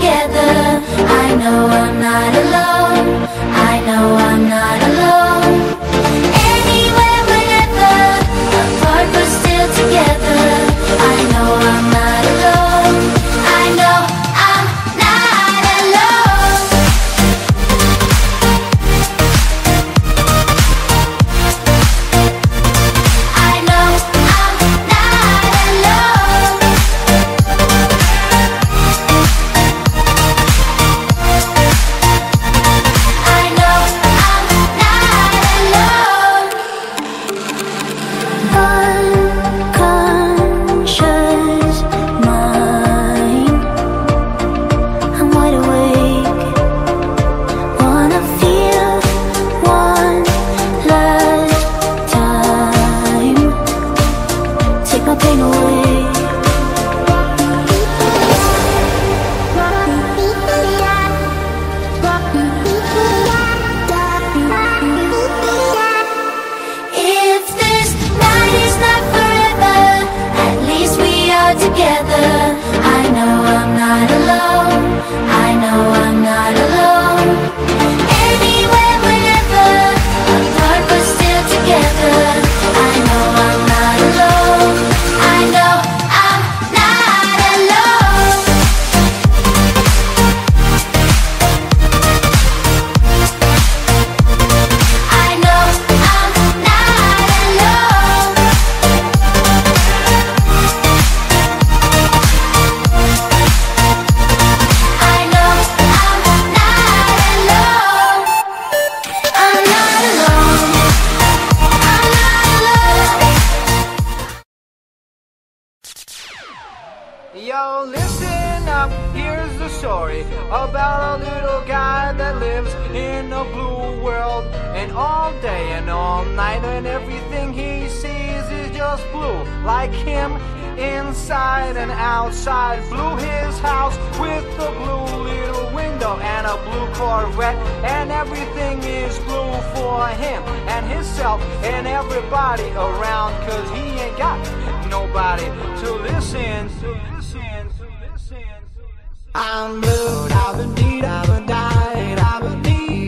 together. I know I'm not alone. I know I'm not alone. Anywhere, whenever, apart but still together. I know I'm not alone. I know I'm not alone. I know I'm not alone. I know I'm not alone. Unconscious mind, I'm wide awake. Wanna feel one last time. Take my pain away. If this night is not forever, at least we are together. I know I'm not alone. I know I'm not alone. Anywhere, whenever, apart but still together. I know I'm not alone. I know I'm not alone. I know I'm not alone. I know I'm not alone. I'm not alone. I'm not alone. Yo, listen up, here's the story about a little guy that lives in a blue world. And all day and all night and everything he sees is just blue. Like him, inside and outside. Blue his house with a blue little window and a blue Corvette. And everything is blue for him and himself and everybody around. Cause he ain't got nobody to listen. I'm blue, I've been deed, I've been died, I've been deed.